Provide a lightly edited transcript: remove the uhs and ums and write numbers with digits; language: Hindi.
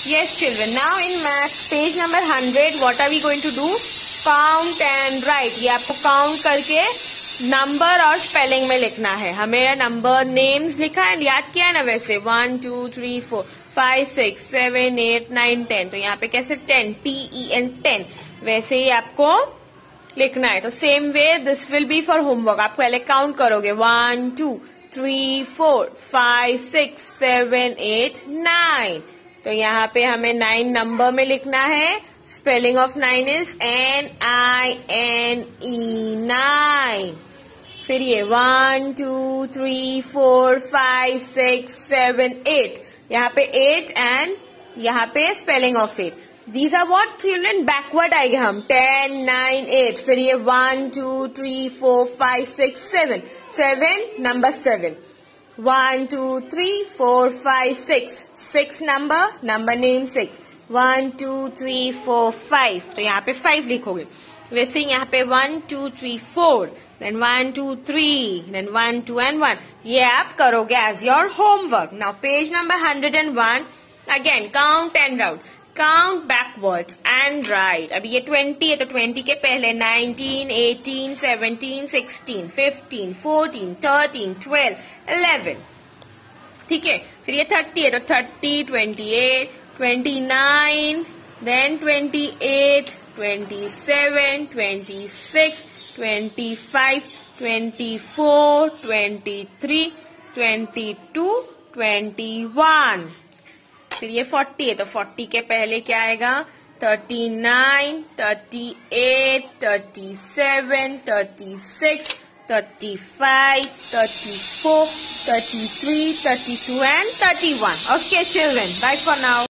Yes, children. Now in maths, page number 100, what are we going to do? Count and write. ये आपको count करके नंबर और स्पेलिंग में लिखना है. हमें नंबर नेम्स लिखा है, याद किया है ना वैसे 1 2 3 4 5 6 7 8 9 10. तो यहाँ पे कैसे 10 TEN 10 वैसे ही आपको लिखना है. तो same way this will be for homework. आप पहले काउंट करोगे 1 2 3 4 5 6 7 8 9. तो यहाँ पे हमें 9 नंबर में लिखना है. Spelling of 9 is NINE 9. फिर ये 1 2 3 4 5 6 7 8. यहाँ पे 8 एंड यहाँ पे spelling of 8. These are what children backward आएंगे हम 10 9 8. फिर ये 1 2 3 4 5 6 7. 7 नंबर 7. 1 2 3 4 5 6. 6 number name 6. 1 2 3 4 5. तो यहाँ पे 5 लिखोगे. वैसे यहाँ पे 1 2 3 4. Then 1 2 3. Then 1 2 and 1. ये आप करोगे as your homework. Now page number 101. Again count and write. Count backwards and write. अभी ये 20 है तो 20 के पहले 19, 18, 17, 16, 15, 14, 13, 12, 11. ठीक है. फिर ये 30 है तो 30, 28, 29, then 28, 27, 26, 25, 24, 23, 22, 21. फिर ये 40 है तो 40 के पहले क्या आएगा 39, 38, 37, 36, 35, 34, 33, 32 and 31. Okay children, bye for now.